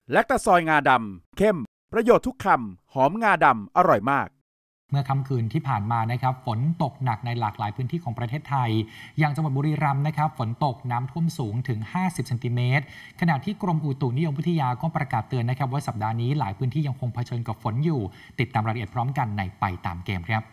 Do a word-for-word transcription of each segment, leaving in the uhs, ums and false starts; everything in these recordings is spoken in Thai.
แลคตาซอยงาดำเข้มประโยชน์ทุกคำหอมงาดำอร่อยมากเมื่อค่ำคืนที่ผ่านมานะครับฝนตกหนักในหลากหลายพื้นที่ของประเทศไทยอย่างจังหวัดบุรีรัมย์นะครับฝนตกน้ำท่วมสูงถึงห้าสิบเซนติเมตรขณะที่กรมอุตุนิยมวิทยาก็ประกาศเตือนนะครับว่าสัปดาห์นี้หลายพื้นที่ยังคงเผชิญกับฝนอยู่ติดตามรายละเอียดพร้อมกันในไปตามเกมครับ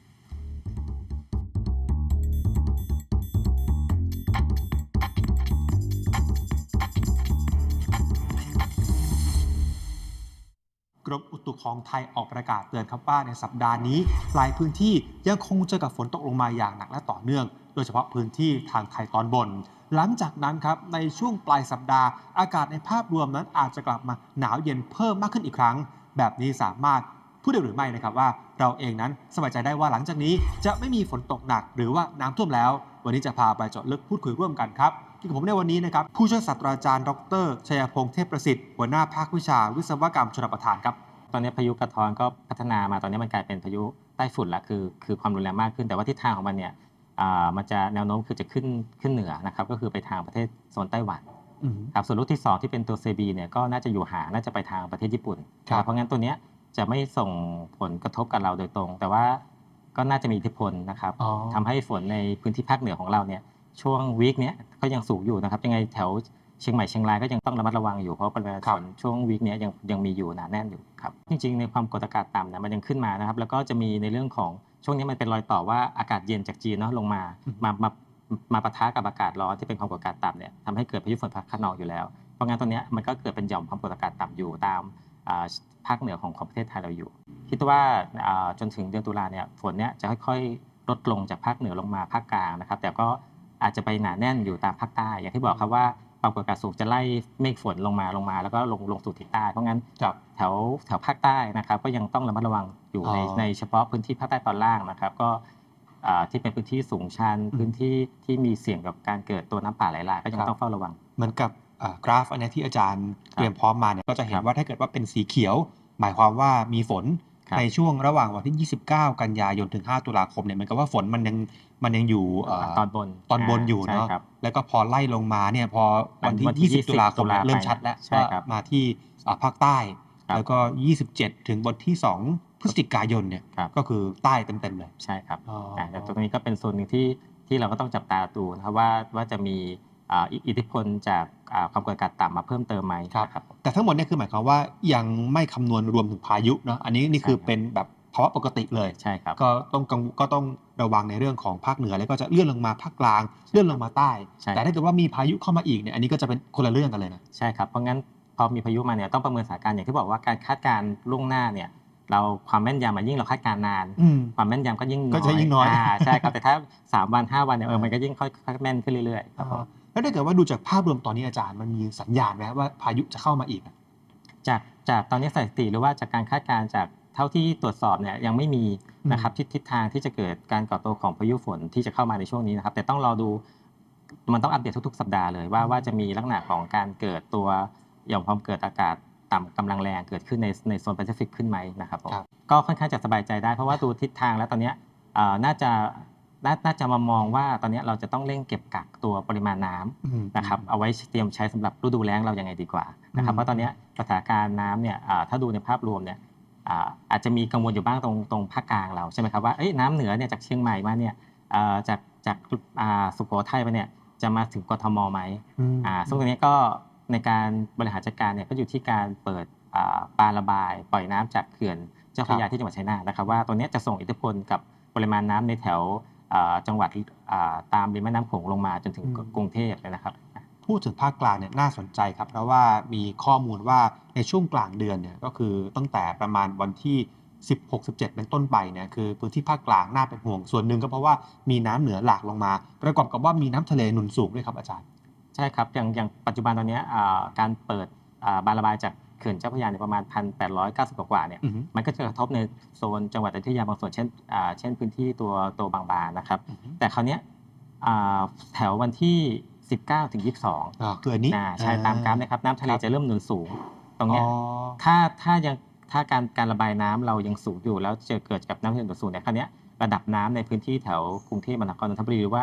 กรมอุตุของไทยออกประกาศเตือนครับว่าในสัปดาห์นี้หลายพื้นที่ยังคงเจอกับฝนตกลงมาอย่างหนักและต่อเนื่องโดยเฉพาะพื้นที่ทางไทยตอนบนหลังจากนั้นครับในช่วงปลายสัปดาห์อากาศในภาพรวมนั้นอาจจะกลับมาหนาวเย็นเพิ่มมากขึ้นอีกครั้งแบบนี้สามารถพูดได้หรือไม่นะครับว่าเราเองนั้นสบายใจได้ว่าหลังจากนี้จะไม่มีฝนตกหนักหรือว่าน้ำท่วมแล้ววันนี้จะพาไปเจาะลึกพูดคุยร่วมกันครับที่ผมในวันนี้นะครับผู้ช่วยศาสตราจารย์ดรชัยพงษ์เทพประสิทธิ์หัวหน้าภาควิชาวิศวกรรมชลประทานครับตอนนี้พายุกระท้อนก็พัฒนามาตอนนี้มันกลายเป็นพายุใต้ฝุ่นละคือคือความรุนแรงมากขึ้นแต่ว่าทิศทางของมันเนี่ยมันจะแนวโน้มคือจะขึ้นขึ้นเหนือนะครับก็คือไปทางประเทศโซนไต้หวันครับส่วนลูกที่สองที่เป็นตัวเซบีเนี่ยก็น่าจะอยู่ห่างน่าจะไปทางประเทศญี่ปุ่นเพราะงั้นตัวนี้จะไม่ส่งผลกระทบกับเราโดยตรงแต่ว่าก็น่าจะมีอิทธิพลนะครับทำให้ฝนในพื้นที่ภาคเหนือของเราเนี่ยช่วงวีคนี้ก็ยังสูงอยู่นะครับยังไงแถวเชียงใหม่เชียงรายก็ยังต้องระมัดระวังอยู่เพราะปริมาณฝนช่วงวีคนี้ยังยังมีอยู่หนาแน่นอยู่ครับจริงๆในความกดอากาศต่ำเนี่ยมันยังขึ้นมานะครับแล้วก็จะมีในเรื่องของช่วงนี้มันเป็นรอยต่อว่าอากาศเย็นจากจีนเนาะลงมามามามาปะทะกับอากาศร้อนที่เป็นความกดอากาศต่ำเนี่ยทำให้เกิดพายุฝนฟ้าคะนองอยู่แล้วเพราะงั้นตัวนี้มันก็เกิดเป็นหย่อมความกดอากาศต่ำอยู่ตามภาคเหนือของของประเทศไทยเราอยู่คิดว่าจนถึงเดือนตุลาเนี่ยฝนเนี่ยจะค่อยๆลดลงจากภาคเหนือลงมาภาคกลางนะครับแต่ก็อาจจะไปหนาแน่นอยู่ตามภาคใต้อย่างที่บอกครับว่าความกดอากาศสูงจะไล่เมฆฝนลงมาลงมาแล้วก็ลงลงสู่ทิศใต้เพราะงั้นแถวแถวภาคใต้นะครับก็ยังต้องระมัดระวังอยู่ในในเฉพาะพื้นที่ภาคใต้ตอนล่างนะครับก็ที่เป็นพื้นที่สูงชันพื้นที่ที่มีเสี่ยงกับการเกิดตัวน้ำป่าไหลหลากก็ยังต้องเฝ้าระวังเหมือนกับกราฟอันนี้ที่อาจารย์เตรียมพร้อมมาเนี่ยก็จะเห็นว่าถ้าเกิดว่าเป็นสีเขียวหมายความว่ามีฝนในช่วงระหว่างวันที่ยี่สิบเก้ากันยายนถึงห้าตุลาคมเนี่ยเหมือนกับว่าฝนมันยังมันยังอยู่ตอนบนตอนบนอยู่เนาะแล้วก็พอไล่ลงมาเนี่ยพอวันที่ยี่สิบตุลาคมเริ่มชัดแล้วก็มาที่ภาคใต้แล้วก็ยี่สิบเจ็ดถึงวันที่สองพฤศจิกายนเนี่ยก็คือใต้เต็มๆเลยใช่ครับแต่ตรงนี้ก็เป็นส่วนหนึ่งที่ที่เราก็ต้องจับตาดูนะครับว่าว่าจะมีอิทธิพลจากความกดอากาศต่ำมาเพิ่มเติมไหมครับแต่ทั้งหมดนี่คือหมายความว่ายังไม่คำนวณรวมถึงพายุเนาะอันนี้นี่คือเป็นแบบภาวะปกติเลยใช่ครับก็ต้องก็ต้องระวังในเรื่องของภาคเหนือแล้วก็จะเลื่อนลงมาภาคกลางเลื่อนลงมาใต้แต่ถ้าเกิดว่ามีพายุเข้ามาอีกเนี่ยอันนี้ก็จะเป็นคนละเรื่องกันเลยนะใช่ครับเพราะงั้นพอมีพายุมาเนี่ยต้องประเมินสถานการณ์อย่างที่บอกว่าการคาดการณ์ล่วงหน้าเนี่ยเราความแม่นยำยิ่งเราคาดการณ์นานความแม่นยำก็ยิ่งก็จะยิ่งน้อยใช่ครับแต่ถ้าสามวันห้าวันเนี่ยเออมันก็ยิ่งค่อยๆแม่นขึ้นเรื่อยๆครับแล้วถ้าเกิดว่าดูจากภาพรวมตอนนี้อาจารย์มันมีสัญญาณไหมว่าพายุจะเข้ามาอีกจากจากตอนนี้สถิติหรือว่าจากการคาดการณ์จากเท่าที่ตรวจสอบเนี่ยยังไม่มีนะครับทิศทิศทางที่จะเกิดการก่อตัวของพายุฝนที่จะเข้ามาในช่วงนี้นะครับแต่ต้องรอดูมันต้องอัปเดตทุกๆสัปดาห์เลยว่าว่าจะมีลักษณะของการเกิดตัวหย่อมความเกิดอากาศต่ำกำลังแรงเกิดขึ้นในในโซนแปซิฟิกขึ้นไหมนะครับผมก็ค่อนข้างจะสบายใจได้เพราะว่าดูทิศทางแล้วตอนนี้น่าจะน่าจะมามองว่าตอนนี้เราจะต้องเร่งเก็บกักตัวปริมาณน้ำนะครับเอาไว้เตรียมใช้สำหรับฤดูแล้งเรายังไงดีกว่านะครับเพราะตอนนี้สถานการณ์น้ำเนี่ยถ้าดูในภาพรวมเนี่ยอาจจะมีกังวลอยู่บ้างตรงตรงภาคกลางเราใช่ไหมครับว่าน้ำเหนือเนี่ยจากเชียงใหม่มาเนี่ยจากจากสุโขทัยไปเนี่ยจะมาถึงกทมไหมซึ่งตรงนี้ก็ในการบริหารจัดการเนี่ยก็อยู่ที่การเปิดปาระบายปล่อยน้ำจากเขื่อนเจ้าพระยาที่จังหวัดชัยนาทนะครับว่าตัวนี้จะส่งอิทธิพลกับปริมาณน้ำในแถวจังหวัดตามริมแม่น้ำโขงลงมาจนถึงกรุงเทพเลยนะครับพูดถึงภาคกลางเนี่ยน่าสนใจครับเพราะว่ามีข้อมูลว่าในช่วงกลางเดือนเนี่ยก็คือตั้งแต่ประมาณวันที่สิบหก สิบเจ็ดเป็นต้นไปเนี่ยคือพื้นที่ภาคกลางน่าเป็นห่วงส่วนหนึ่งก็เพราะว่ามีน้ำเหนือหลากลงมาประกอบกับว่ามีน้ำทะเลหนุนสูงด้วยครับอาจารย์ใช่ครับอย่างอย่างปัจจุบันตอนนี้การเปิดบานระบายจากเขื่อนเจ้าพระยาประมาณ หนึ่งพันแปดร้อยเก้าสิบ กว่าเนี่ยมันก็จะกระทบในโซนจังหวัดอยุธยาบางส่วนเช่นเช่นพื้นที่ตัวตัวบางบานนะครับแต่คราวนี้แถววันที่สิบเก้าถึงยี่สิบสองอ๋อคืออันนี้ใช่ตามกราฟนะครับน้ำทะเลจะเริ่มหนุนสูงตรงนี้ถ้าถ้ายังถ้าการการระบายน้ำเรายังสูงอยู่แล้วจะเกิดกับน้ำทะเลหนุนสูงเนี่ยคราวนี้ระดับน้ำในพื้นที่แถวกรุงเทพมหานครนนทบุรีหรือว่า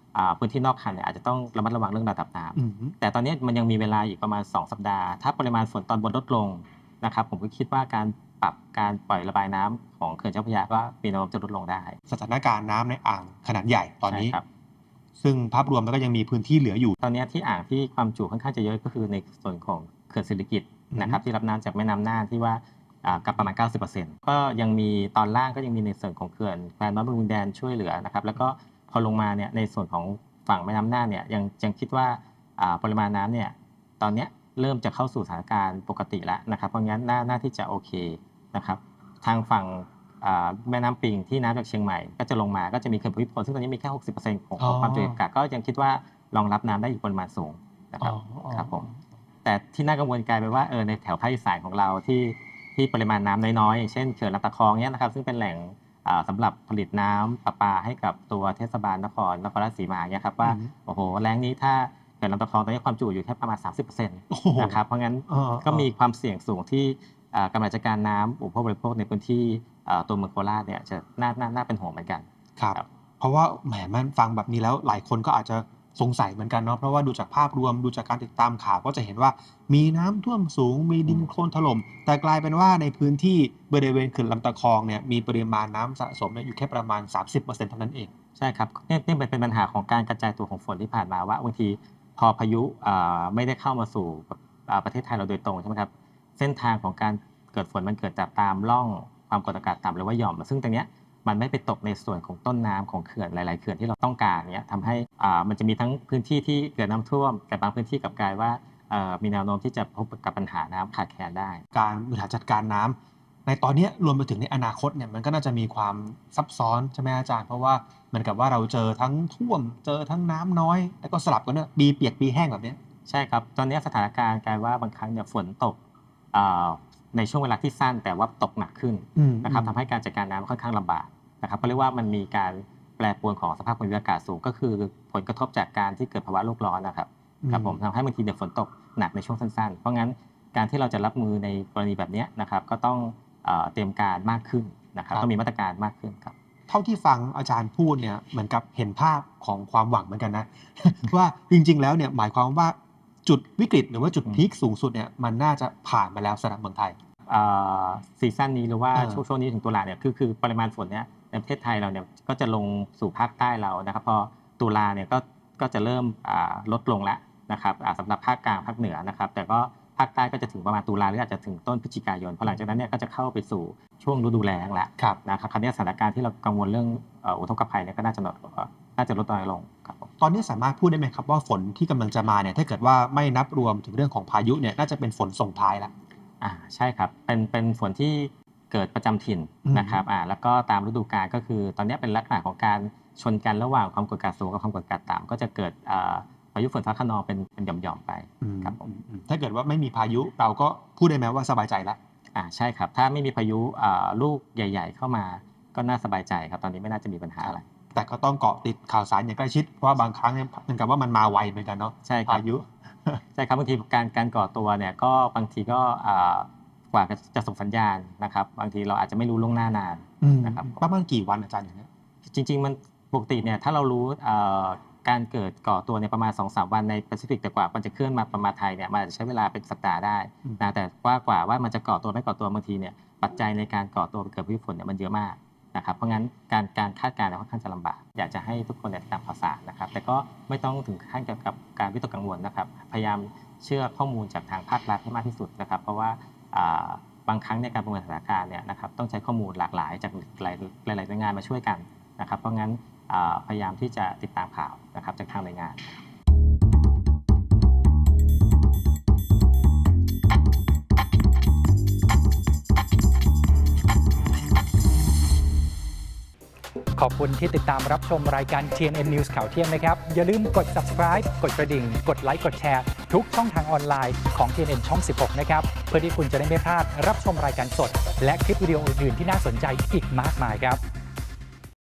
พื้นที่นอกคันเนี่ยอาจจะต้องระมัดระวังเรื่องระดับน้ำแต่ตอนนี้มันยังมีเวลาอีกประมาณสองสัปดาห์ถ้าปริมาณฝนตอนบนลดลงนะครับผมก็คิดว่าการปรับการปล่อยระบายน้ำของเขื่อนเจ้าพระยาก็มีแนวโน้มจะลดลงได้สถานการณ์น้ำในอ่างขนาดใหญ่ตอนนี้ซึ่งภาพรวมแล้วก็ยังมีพื้นที่เหลืออยู่ตอนนี้ที่อ่างที่ความจุค่อนข้างจะเยอะก็คือในส่วนของเขื่อนศิริกิติ์นะครับที่รับน้ำจากแม่น้ำน่านที่ว่ากับประมาณ เก้าสิบเปอร์เซ็นต์ ก็ยังมีตอนล่างก็ยังมีในส่วนของเขื่อนแควน้อยบางขุนแดนช่วยเหลือนะครับแล้วก็พอลงมาเนี่ยในส่วนของฝั่งแม่น้ำน่านเนี่ยยังยังคิดว่าปริมาณน้ำเนี่ยตอนนี้เริ่มจะเข้าสู่สถานการณ์ปกติแล้วนะครับเพราะงั้นน่าน่าที่จะโอเคนะครับทางฝั่งแม่น้ำปิงที่น้ำจากเชียงใหม่ก็จะลงมาก็จะมีเขื่อนภูมิพลซึ่งตอนนี้มีแค่ หกสิบเปอร์เซ็นต์ ของความจุกักก็ยังคิดว่ารองรับน้ำได้อยู่ปริมาณสูงนะครับครับผมแต่ที่น่ากังวลกลายเป็นว่าเออในแถวภาคอีสานของเราที่ที่ปริมาณน้ำน้อยๆเช่นเขื่อนลำตะคองเนี่ยนะครับซึ่งเป็นแหล่งสำหรับผลิตน้ำประปาให้กับตัวเทศบาลนครนครราชสีมาเนี่ยครับว่าโอ้โหแล้งนี้ถ้าเขื่อนลำตะคองตอนนี้ความจุอยู่แค่ประมาณ สามสิบเปอร์เซ็นต์ นะครับเพราะงั้นก็มีความเสี่ยงสูงที่การบริหารจัดการน้ำอุปโภคบริโภคในพื้นที่ตัวเมืองโคราชเนี่ยจะน่าน่าเป็นห่วงเหมือนกันครับเพราะว่าแหมมันฟังแบบนี้แล้วหลายคนก็อาจจะสงสัยเหมือนกันเนาะเพราะว่าดูจากภาพรวมดูจากการติดตามข่าวก็จะเห็นว่ามีน้ำท่วมสูงมีดินโคลนถล่มแต่กลายเป็นว่าในพื้นที่บริเวณเขื่อนลำตะคองเนี่ยมีปริมาณน้ำสะสมอยู่แค่ประมาณ สามสิบเปอร์เซ็นต์ เท่านั้นเองใช่ครับนี่นี่เป็นปัญหาของการกระจายตัวของฝนที่ผ่านมาว่าบางทีพอพายุไม่ได้เข้ามาสู่ประเทศไทยเราโดยตรงใช่ไหมครับเส้นทางของการเกิดฝนมันเกิดจากตามร่องความกดอากาศต่ำหรือว่าหย่อมซึ่งตรงนี้มันไม่ไปตกในส่วนของต้นน้ำของเขื่อนหลายๆเขื่อนที่เราต้องการเนี้ยทำให้อ่ามันจะมีทั้งพื้นที่ที่เกิดน้ำท่วมแต่บางพื้นที่กับกลายว่ามีแนวโน้มที่จะพบกับปัญหาน้ำขาดแคลนได้การบริหารจัดการน้ำในตอนนี้รวมไปถึงในอนาคตเนี่ยมันก็น่าจะมีความซับซ้อนใช่ไหมอาจารย์เพราะว่าเหมือนกับว่าเราเจอทั้งท่วมเจอทั้งน้ำน้อยแล้วก็สลับกันเนี่ยปีเปียกปีแห้งแบบนี้ใช่ครับตอนนี้สถานการณ์กลายว่าบางครั้งเนี่ยฝนตกในช่วงเวลาที่สั้นแต่ว่าตกหนักขึ้นนะครับทำให้การจัดการน้ำค่อนข้างลำบากนะครับเพราะเรียกว่ามันมีการแปรปรวนของสภาพภูมิอากาศสูงก็คือผลกระทบจากการที่เกิดภาวะโลกร้อนนะครับครับผมทำให้บางทีเนี่ยฝนตกหนักในช่วงสั้นๆเพราะงั้นการที่เราจะรับมือในกรณีแบบนี้นะครับก็ต้องเตรียมการมากขึ้นนะครับต้องมีมาตรการมากขึ้นครับเท่าที่ฟังอาจารย์พูดเนี่ยเหมือนกับเห็นภาพของความหวังเหมือนกันนะ ว่าจริงๆแล้วเนี่ยหมายความว่าจุดวิกฤตหรือว่าจุดพีคสูงสุดเนี่ยมันน่าจะผ่านมาแล้วสำหรับเมืองไทยซีซั่นนี้หรือว่าช่วงช่วงนี้ถึงตุลาเนี่ยคือคือปริมาณฝนเนี่ยในประเทศไทยเราเนี่ยก็จะลงสู่ภาคใต้เรานะครับพอตุลาเนี่ยก็ก็จะเริ่มลดลงแล้วนะครับสำหรับภาคกลางภาคเหนือนะครับแต่ก็ภาคใต้ก็จะถึงประมาณตุลาหรืออาจจะถึงต้นพฤศจิกายนพอหลังจากนั้นเนี่ยก็จะเข้าไปสู่ช่วงฤดูแล้งแล้วนะครับคราวนี้สถานการณ์ที่เรากังวลเรื่องอุทกภัยเนี่ยก็น่าจะลดน่าจะลดน้อยลงครับตอนนี้สามารถพูดได้ไหมครับว่าฝนที่กำลังจะมาเนี่ยถ้าเกิดว่าไม่นับรวมถึงเรื่องของพายุเนี่ยน่าจะเป็นฝนส่งท้ายแล้วอ่าใช่ครับเป็นเป็นฝนที่เกิดประจำถิ่นนะครับอ่าแล้วก็ตามฤดูกาลก็คือตอนนี้เป็นลักษณะของการชนกันระหว่างความกดอากาศสูงกับความกดอากาศต่ำก็จะเกิดอ่าพายุฝนฟ้าคะนองเป็นเป็นหย่อมๆไปครับผมถ้าเกิดว่าไม่มีพายุเราก็พูดได้ไหมว่าสบายใจแล้วอ่าใช่ครับถ้าไม่มีพายุอ่าลูกใหญ่ๆเข้ามาก็น่าสบายใจครับตอนนี้ไม่น่าจะมีปัญหาอะไรแต่ก็ต้องเกาะติดข่าวสารอย่างใกล้ชิดเพราะว่าบางครั้งเหมือนกับว่ามันมาไวเหมือนกันเนาะใช่พายุใช่ครับบางทีการการก่อตัวเนี่ยก็บางทีก็กว่าจะส่งสัญญาณนะครับบางทีเราอาจจะไม่รู้ล่วงหน้านานนะครับประมาณกี่วันอาจารย์อย่างนี้จริงๆมันปกติเนี่ยถ้าเรารู้การเกิดก่อตัวในประมาณ สองถึงสาม วันในแปซิฟิกแต่กว่ามันจะเคลื่อนมาประมาณไทยเนี่ยมันอาจจะใช้เวลาเป็นสัปดาห์ได้นะแต่ว่ากว่าว่ามันจะก่อตัวไม่ก่อตัวบางทีเนี่ยปัจจัยในการก่อตัวเกิดพายุฝนเนี่ยมันเยอะมากนะครับเพราะงั้นการการคาดการณ์ค่อนข้างจะลำบากอยากจะให้ทุกคนติดตามข่าวสารนะครับแต่ก็ไม่ต้องถึงขั้นกับการวิตกกังวลนะครับพยายามเชื่อข้อมูลจากทางภาครัฐให้มากที่สุดนะครับเพราะว่าบางครั้งในการประเมินสถานการณ์เนี่ยนะครับต้องใช้ข้อมูลหลากหลายจากหลายหลายหน่วยงานมาช่วยกันนะครับเพราะงั้นพยายามที่จะติดตามข่าวนะครับจากทางหน่วยงานขอบคุณที่ติดตามรับชมรายการ ที เอ็น เอ็น News ข่าวเที่ยงนะครับอย่าลืมกด Subscribe กดกระดิ่งกดไลค์กดแชร์ทุกช่องทางออนไลน์ของ ที เอ็น เอ็น ช่อง สิบหก นะครับเพื่อที่คุณจะได้ไม่พลาดรับชมรายการสดและคลิปวิดีโออื่นๆที่น่าสนใจอีกมากมายครับ